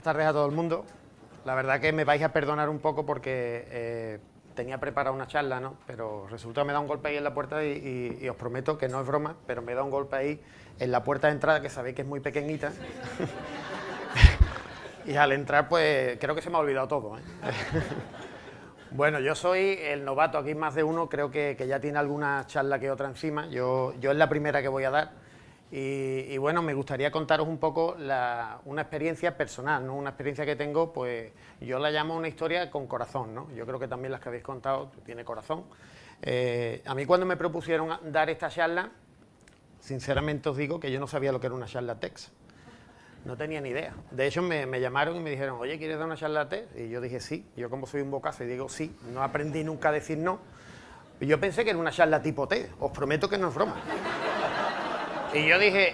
Buenas tardes a todo el mundo. La verdad que me vais a perdonar un poco porque tenía preparada una charla, ¿no? Pero resulta que me da un golpe ahí en la puerta y os prometo que no es broma, pero me da un golpe ahí en la puerta de entrada, que sabéis que es muy pequeñita. Y al entrar, pues creo que se me ha olvidado todo, ¿eh? Bueno, yo soy el novato, aquí más de uno, creo que ya tiene alguna charla que otra encima. Yo es la primera que voy a dar. Y bueno, me gustaría contaros un poco una experiencia personal, ¿no? Una experiencia que tengo, pues yo la llamo una historia con corazón, ¿no? Yo creo que también las que habéis contado tiene corazón. A mí cuando me propusieron dar esta charla, sinceramente os digo que yo no sabía lo que era una charla TEDx. No tenía ni idea. De hecho, me llamaron y me dijeron, oye, ¿quieres dar una charla TEDx? Y yo dije, sí. Yo como soy un bocazo y digo, sí. No aprendí nunca a decir no. Y yo pensé que era una charla tipo TEDx. Os prometo que no es broma. Y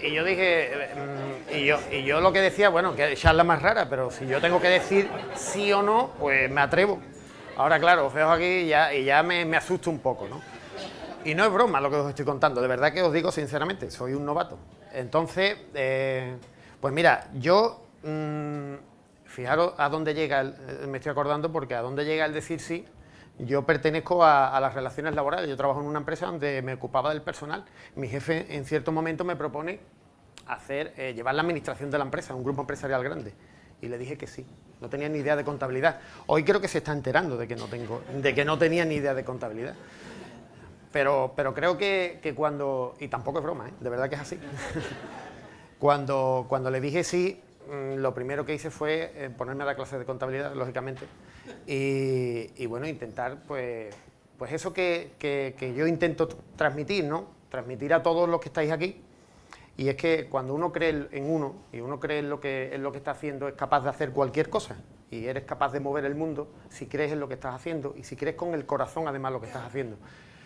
yo lo que decía, bueno, que charla más rara, pero si yo tengo que decir sí o no, pues me atrevo. Ahora, claro, os veo aquí y ya me asusto un poco, ¿no? Y no es broma lo que os estoy contando, de verdad que os digo sinceramente, soy un novato. Entonces, pues mira, yo, fijaros a dónde llega, me estoy acordando porque a dónde llega el decir sí. Yo pertenezco a las relaciones laborales, yo trabajo en una empresa donde me ocupaba del personal. Mi jefe en cierto momento me propone llevar la administración de la empresa, un grupo empresarial grande. Y le dije que sí, no tenía ni idea de contabilidad. Hoy creo que se está enterando de que no tenía ni idea de contabilidad. Pero creo que cuando, y tampoco es broma, de verdad que es así, cuando le dije sí, lo primero que hice fue ponerme a la clase de contabilidad, lógicamente, y bueno, intentar pues eso que yo intento transmitir, ¿no? Transmitir a todos los que estáis aquí, y es que cuando uno cree en uno, y uno cree en lo que está haciendo, es capaz de hacer cualquier cosa, y eres capaz de mover el mundo si crees en lo que estás haciendo, y si crees con el corazón además lo que estás haciendo.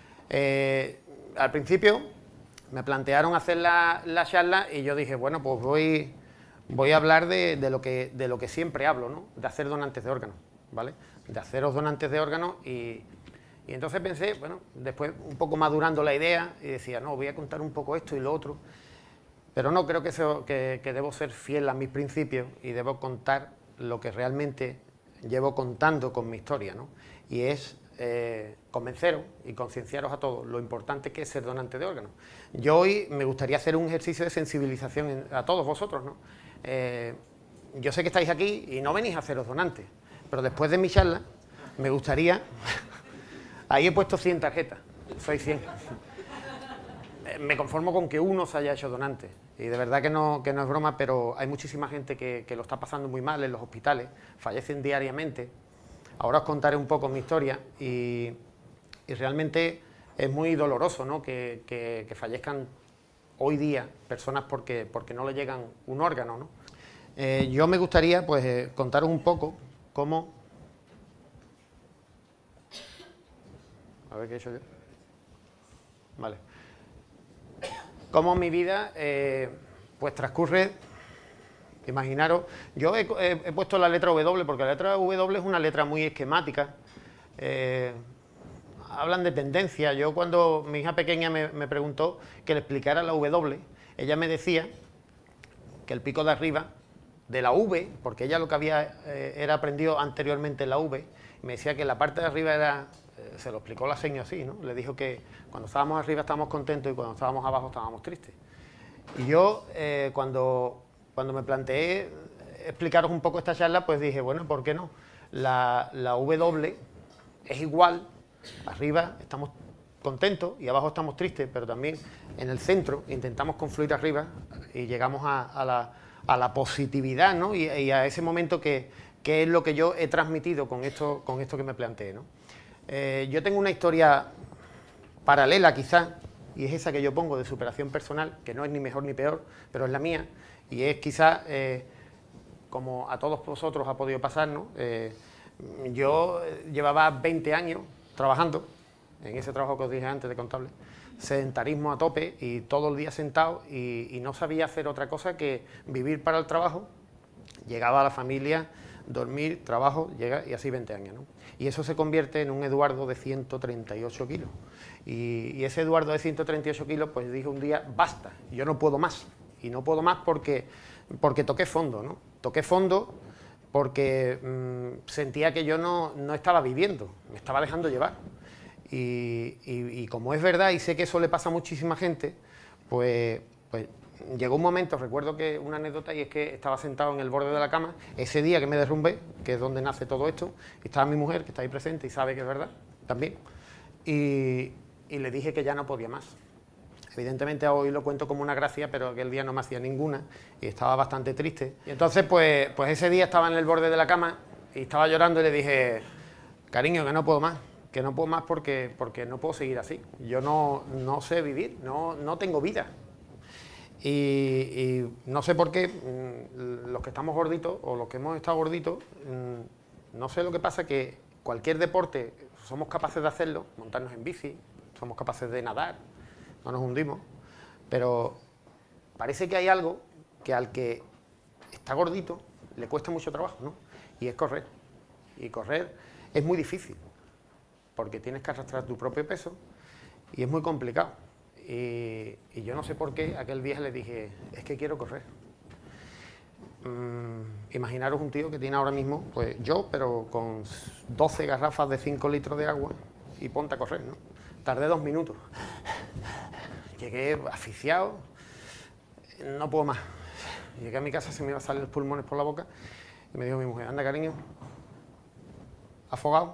Al principio me plantearon hacer la charla y yo dije, bueno, pues voy a hablar de lo que siempre hablo, ¿no? De hacer donantes de órganos, ¿vale? De haceros donantes de órganos y entonces pensé, bueno, después un poco madurando la idea y decía, no, voy a contar un poco esto y lo otro, pero no, creo que debo ser fiel a mis principios y debo contar lo que realmente llevo contando con mi historia, ¿no? Y es convenceros y concienciaros a todos lo importante que es ser donante de órganos. Yo hoy me gustaría hacer un ejercicio de sensibilización a todos vosotros, ¿no? Yo sé que estáis aquí y no venís a haceros donantes, pero después de mi charla me gustaría... Ahí he puesto 100 tarjetas, soy 100. Me conformo con que uno se haya hecho donante, y de verdad que no es broma, pero hay muchísima gente que lo está pasando muy mal en los hospitales, fallecen diariamente. Ahora os contaré un poco mi historia y realmente es muy doloroso, ¿no? que fallezcan hoy día personas porque no le llegan un órgano, ¿no? Yo me gustaría pues contaros un poco cómo... A ver qué he hecho yo. Vale. Cómo mi vida pues transcurre... Imaginaros, yo he puesto la letra W porque la letra W es una letra muy esquemática. Hablan de tendencia. Yo cuando mi hija pequeña me preguntó que le explicara la W, ella me decía que el pico de arriba de la V, porque ella lo que era aprendido anteriormente en la V, me decía que la parte de arriba era, se lo explicó la seño así, ¿no? Le dijo que cuando estábamos arriba estábamos contentos y cuando estábamos abajo estábamos tristes. Y yo cuando me planteé explicaros un poco esta charla, pues dije, bueno, ¿por qué no? La W es igual, arriba estamos contentos y abajo estamos tristes, pero también en el centro intentamos confluir arriba y llegamos a la positividad, ¿no? Y a ese momento que es lo que yo he transmitido con esto que me planteé, ¿no? Yo tengo una historia paralela quizás, y es esa que yo pongo de superación personal, que no es ni mejor ni peor, pero es la mía, y es quizás, como a todos vosotros ha podido pasar, ¿no? Yo llevaba 20 años trabajando, en ese trabajo que os dije antes de contable, sedentarismo a tope y todo el día sentado y no sabía hacer otra cosa que vivir para el trabajo, llegaba a la familia, dormir, trabajo, llega y así 20 años, ¿no? Y eso se convierte en un Eduardo de 138 kilos. Y ese Eduardo de 138 kilos pues dijo un día, basta, yo no puedo más. Y no puedo más porque toqué fondo, ¿no? Toqué fondo porque sentía que yo no estaba viviendo, me estaba dejando llevar. Y como es verdad y sé que eso le pasa a muchísima gente, pues llegó un momento, recuerdo que una anécdota, y es que estaba sentado en el borde de la cama, ese día que me derrumbé, que es donde nace todo esto, y estaba mi mujer, que está ahí presente y sabe que es verdad, también, y le dije que ya no podía más. Evidentemente hoy lo cuento como una gracia, pero aquel día no me hacía ninguna y estaba bastante triste. Y entonces pues ese día estaba en el borde de la cama y estaba llorando y le dije, cariño, que no puedo más porque no puedo seguir así. Yo no sé vivir, no tengo vida. Y no sé por qué los que estamos gorditos o los que hemos estado gorditos, no sé lo que pasa, que cualquier deporte somos capaces de hacerlo, montarnos en bici, somos capaces de nadar, no nos hundimos, pero parece que hay algo que al que está gordito le cuesta mucho trabajo, ¿no? Y es correr. Y correr es muy difícil, porque tienes que arrastrar tu propio peso y es muy complicado. Y yo no sé por qué aquel día le dije, es que quiero correr. Imaginaros un tío que tiene ahora mismo, pues yo, pero con 12 garrafas de 5 litros de agua y ponte a correr, ¿no? Tardé 2 minutos. Llegué asfixiado, no puedo más. Llegué a mi casa, se me iban a salir los pulmones por la boca y me dijo mi mujer, anda cariño, afogado,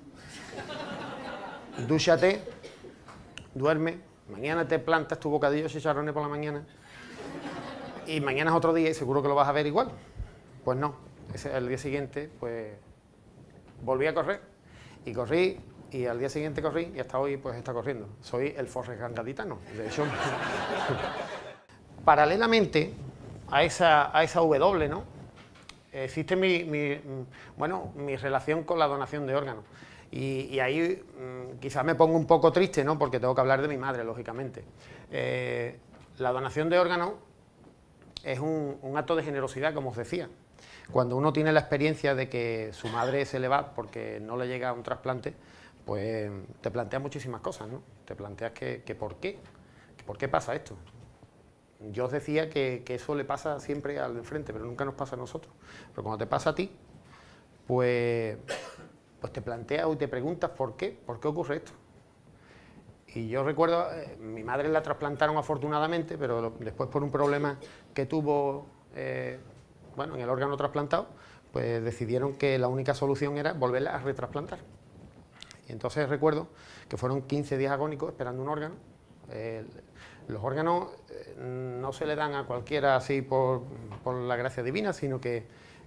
dúchate, duerme, mañana te plantas tu bocadillo de chicharrones por la mañana y mañana es otro día y seguro que lo vas a ver igual. Pues no, el día siguiente pues volví a correr y corrí. Y al día siguiente corrí y hasta hoy pues está corriendo. Soy el Forrest Gump gaditano. De hecho, paralelamente a esa W, ¿no? Existe mi relación con la donación de órganos. Y ahí quizás me pongo un poco triste, ¿no? Porque tengo que hablar de mi madre, lógicamente. La donación de órganos es un acto de generosidad, como os decía. Cuando uno tiene la experiencia de que su madre se le va porque no le llega un trasplante, pues te planteas muchísimas cosas, ¿no? Te planteas que ¿por qué? ¿Por qué pasa esto? Yo os decía que eso le pasa siempre al de enfrente, pero nunca nos pasa a nosotros. Pero cuando te pasa a ti, pues te planteas y te preguntas ¿por qué? ¿Por qué ocurre esto? Y yo recuerdo, mi madre la trasplantaron afortunadamente, pero después por un problema que tuvo, en el órgano trasplantado, pues decidieron que la única solución era volverla a retrasplantar. Y entonces recuerdo que fueron 15 días agónicos esperando un órgano. Los órganos no se le dan a cualquiera así por la gracia divina, sino que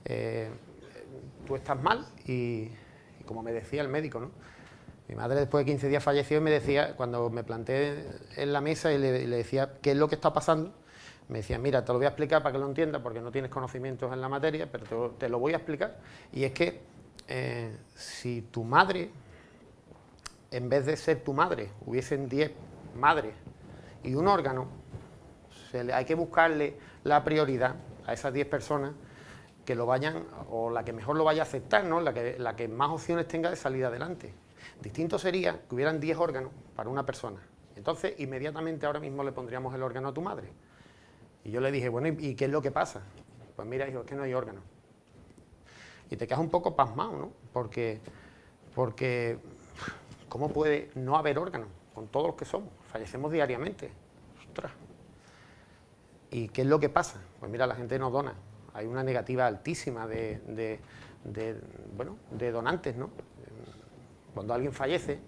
tú estás mal y como me decía el médico, ¿no? Mi madre después de 15 días falleció y me decía, cuando me planté en la mesa y le decía qué es lo que está pasando, me decía, mira, te lo voy a explicar para que lo entiendas porque no tienes conocimientos en la materia, pero te lo voy a explicar. Y es que si tu madre, en vez de ser tu madre, hubiesen 10 madres y un órgano, hay que buscarle la prioridad a esas 10 personas que lo vayan, o la que mejor lo vaya a aceptar, ¿no? La que más opciones tenga de salir adelante. Distinto sería que hubieran 10 órganos para una persona. Entonces, inmediatamente ahora mismo le pondríamos el órgano a tu madre. Y yo le dije, bueno, ¿y qué es lo que pasa? Pues mira, hijo, es que no hay órgano. Y te quedas un poco pasmado, ¿no? Porque ¿cómo puede no haber órganos con todos los que somos? Fallecemos diariamente. Ostras. ¿Y qué es lo que pasa? Pues mira, la gente no dona. Hay una negativa altísima de donantes, ¿no? Cuando alguien fallece,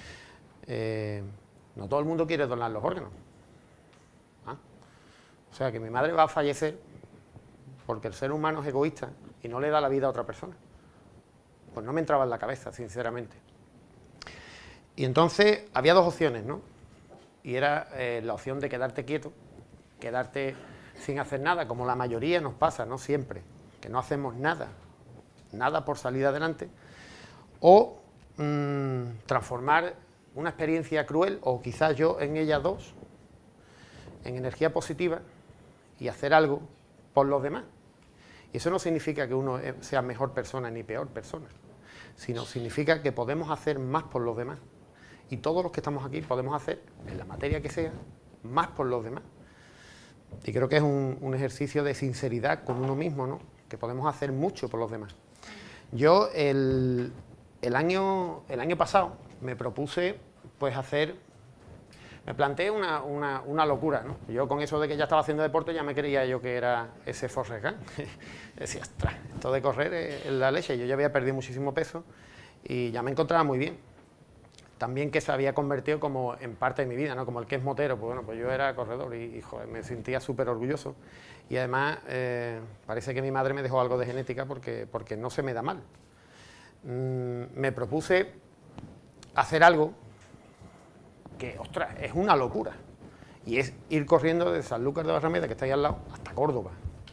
no todo el mundo quiere donar los órganos. ¿Ah? O sea, que mi madre va a fallecer porque el ser humano es egoísta y no le da la vida a otra persona. Pues no me entraba en la cabeza, sinceramente. Y entonces había dos opciones, ¿no? Y era la opción de quedarte quieto, quedarte sin hacer nada, como la mayoría nos pasa, no siempre, que no hacemos nada por salir adelante, o transformar una experiencia cruel, o quizás yo en ellas dos, en energía positiva y hacer algo por los demás. Y eso no significa que uno sea mejor persona ni peor persona, sino significa que podemos hacer más por los demás. Y todos los que estamos aquí podemos hacer, en la materia que sea, más por los demás. Y creo que es un ejercicio de sinceridad con uno mismo, ¿no? que podemos hacer mucho por los demás. Yo el año pasado me propuse pues me planteé una locura, ¿no? Yo con eso de que ya estaba haciendo deporte ya me creía yo que era ese Forrest Gump. Decía, ostras, esto de correr es la leche. Yo ya había perdido muchísimo peso y ya me encontraba muy bien. También que se había convertido como en parte de mi vida, ¿no? Como el que es motero, pues bueno, pues yo era corredor y joder, me sentía súper orgulloso. Y además parece que mi madre me dejó algo de genética porque no se me da mal. Me propuse hacer algo que, ostras, es una locura. Y es ir corriendo de Sanlúcar de Barrameda, que está ahí al lado, hasta Córdoba.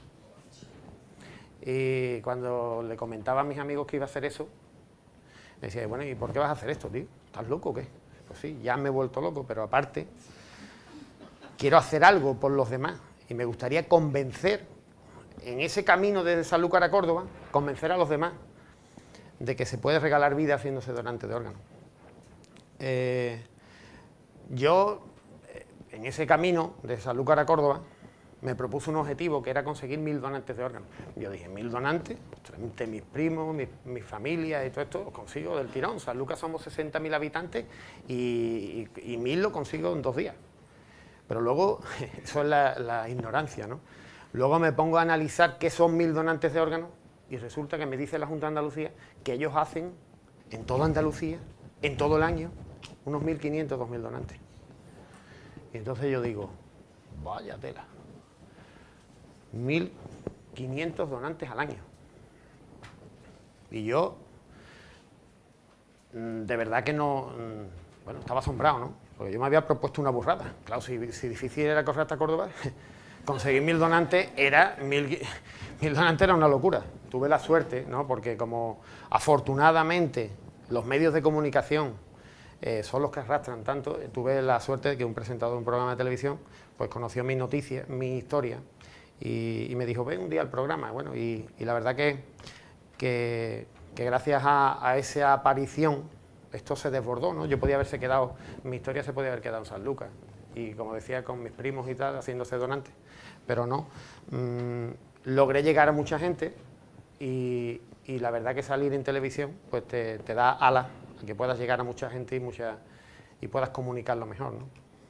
Y cuando le comentaba a mis amigos que iba a hacer eso, me decía, bueno, ¿y por qué vas a hacer esto, tío? ¿Estás loco o qué? Pues sí, ya me he vuelto loco, pero aparte quiero hacer algo por los demás y me gustaría convencer, en ese camino desde Sanlúcar a Córdoba, convencer a los demás de que se puede regalar vida haciéndose donante de órganos. Yo, en ese camino de Sanlúcar a Córdoba, me propuse un objetivo que era conseguir 1000 donantes de órganos. Yo dije, 1000 donantes, entre mis primos, mi familia y todo esto, lo consigo del tirón. Sanlúcar somos 60.000 habitantes y 1000 lo consigo en 2 días. Pero luego, eso es la ignorancia, ¿no? Luego me pongo a analizar qué son 1000 donantes de órganos y resulta que me dice la Junta de Andalucía que ellos hacen en toda Andalucía, en todo el año, unos 1.500, 2.000 donantes. Y entonces yo digo, vaya tela, 1.500 donantes al año. Y yo, de verdad que no, bueno, estaba asombrado, ¿no? Porque yo me había propuesto una burrada. Claro, si difícil era correr hasta Córdoba, conseguir 1000 donantes era 1000 donantes era una locura. Tuve la suerte, ¿no? Porque como afortunadamente los medios de comunicación son los que arrastran tanto, tuve la suerte de que un presentador de un programa de televisión pues conoció mis noticias, mi historia y me dijo, ven un día al programa. Bueno, y la verdad que gracias a esa aparición esto se desbordó, ¿no? Yo podía haberse quedado, mi historia se podía haber quedado en Sanlúcar y como decía, con mis primos y tal, haciéndose donantes, pero no. Logré llegar a mucha gente y la verdad que salir en televisión pues te da alas a que puedas llegar a mucha gente y puedas comunicarlo mejor, ¿no?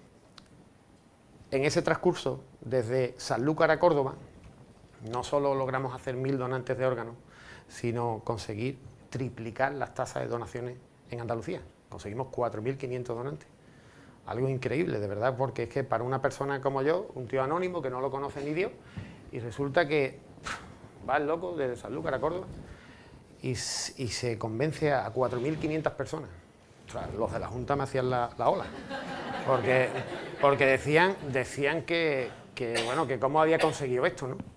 En ese transcurso, desde Sanlúcar a Córdoba, no solo logramos hacer 1000 donantes de órganos, sino conseguir triplicar las tasas de donaciones en Andalucía. Conseguimos 4.500 donantes. Algo increíble, de verdad, porque es que para una persona como yo, un tío anónimo que no lo conoce ni Dios, y resulta que va el loco desde Sanlúcar a Córdoba y se convence a 4.500 personas. O sea, los de la Junta me hacían la ola, porque decían que bueno, que cómo había conseguido esto, ¿no?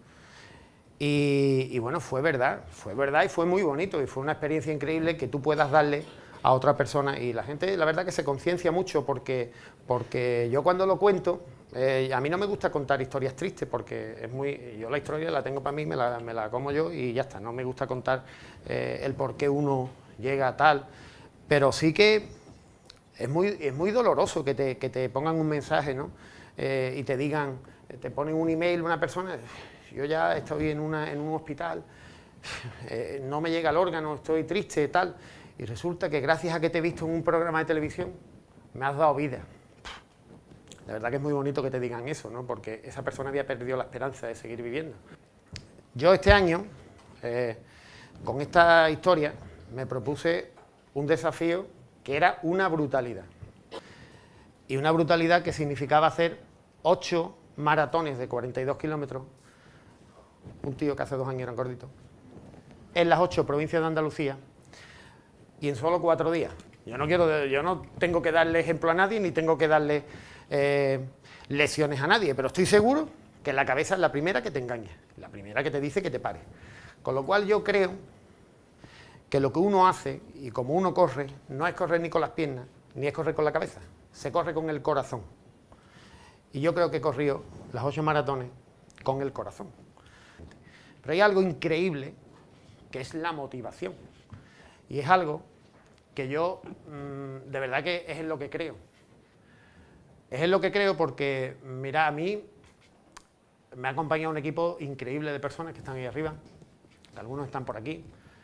Y bueno, fue verdad y fue muy bonito y fue una experiencia increíble que tú puedas darle a otra persona y la gente, la verdad que se conciencia mucho porque yo cuando lo cuento, a mí no me gusta contar historias tristes porque yo la historia la tengo para mí, me la como yo y ya está, no me gusta contar el por qué uno llega a tal, pero sí que es muy doloroso que te pongan un mensaje, ¿no? Y te digan, te ponen un email una persona, yo ya estoy en un hospital, no me llega el órgano, estoy triste, tal. Y resulta que gracias a que te he visto en un programa de televisión, me has dado vida. La verdad que es muy bonito que te digan eso, ¿no? Porque esa persona había perdido la esperanza de seguir viviendo. Yo este año, con esta historia, me propuse un desafío que era una brutalidad. Y una brutalidad que significaba hacer 8 maratones de 42 kilómetros, un tío que hace 2 años era un gordito, en las 8 provincias de Andalucía, y en solo 4 días. Yo no tengo que darle ejemplo a nadie, ni tengo que darle lesiones a nadie, pero estoy seguro que la cabeza es la primera que te engaña, la primera que te dice que te pare. Con lo cual yo creo que lo que uno hace, y como uno corre, no es correr ni con las piernas, ni es correr con la cabeza, se corre con el corazón. Y yo creo que he corrido las 8 maratones con el corazón. Pero hay algo increíble, que es la motivación. Y es algo que yo, de verdad que es en lo que creo. Es en lo que creo porque, mira, a mí me ha acompañado un equipo increíble de personas que están ahí arriba, que algunos están por aquí,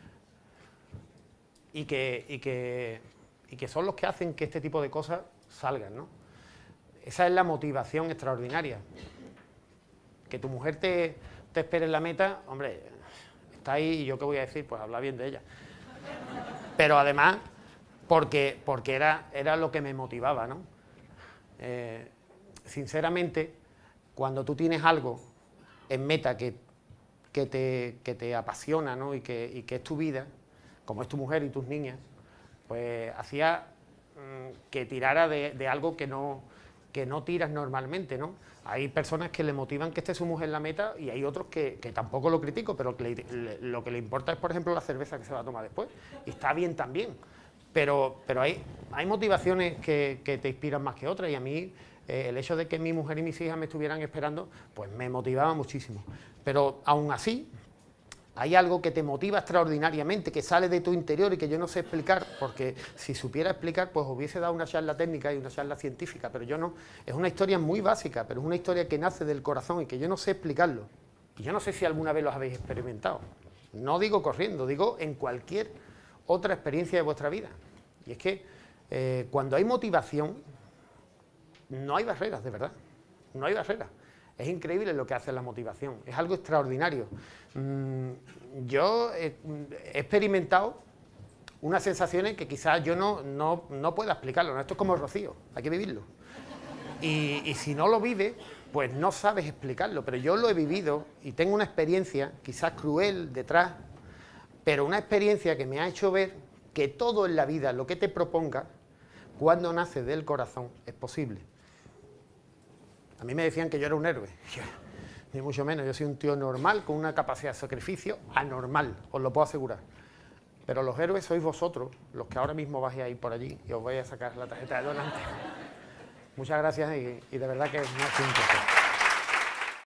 y que son los que hacen que este tipo de cosas salgan, ¿no? Esa es la motivación extraordinaria. Que tu mujer te espere en la meta, hombre, está ahí y yo qué voy a decir, pues habla bien de ella. Pero además, porque era lo que me motivaba, ¿no? Sinceramente, cuando tú tienes algo en meta que te apasiona, ¿no? y que es tu vida, como es tu mujer y tus niñas, pues hacía que tirara de algo que no tiras normalmente, ¿no? Hay personas que le motivan que esté su mujer en la meta y hay otros que tampoco lo critico, pero lo que le importa es, por ejemplo, la cerveza que se va a tomar después. Y está bien también, pero hay motivaciones que te inspiran más que otras, y a mí el hecho de que mi mujer y mis hijas me estuvieran esperando, pues me motivaba muchísimo. Pero aún así, hay algo que te motiva extraordinariamente, que sale de tu interior y que yo no sé explicar, porque si supiera explicar, pues hubiese dado una charla técnica y una charla científica, pero yo no. Es una historia muy básica, pero es una historia que nace del corazón y que yo no sé explicarlo. Y yo no sé si alguna vez los habéis experimentado. No digo corriendo, digo en cualquier otra experiencia de vuestra vida. Y es que cuando hay motivación, no hay barreras, de verdad. No hay barreras. Es increíble lo que hace la motivación, es algo extraordinario. Yo he experimentado unas sensaciones que quizás yo no pueda explicarlo, ¿no? Esto es como el rocío, hay que vivirlo. Y si no lo vives, pues no sabes explicarlo, pero yo lo he vivido y tengo una experiencia, quizás cruel detrás, pero una experiencia que me ha hecho ver que todo en la vida, lo que te proponga, cuando nace del corazón, es posible. A mí me decían que yo era un héroe, ni mucho menos, yo soy un tío normal con una capacidad de sacrificio anormal, os lo puedo asegurar. Pero los héroes sois vosotros, los que ahora mismo vais a ir por allí y os vais a sacar la tarjeta de donante. Muchas gracias y de verdad que es muy simple.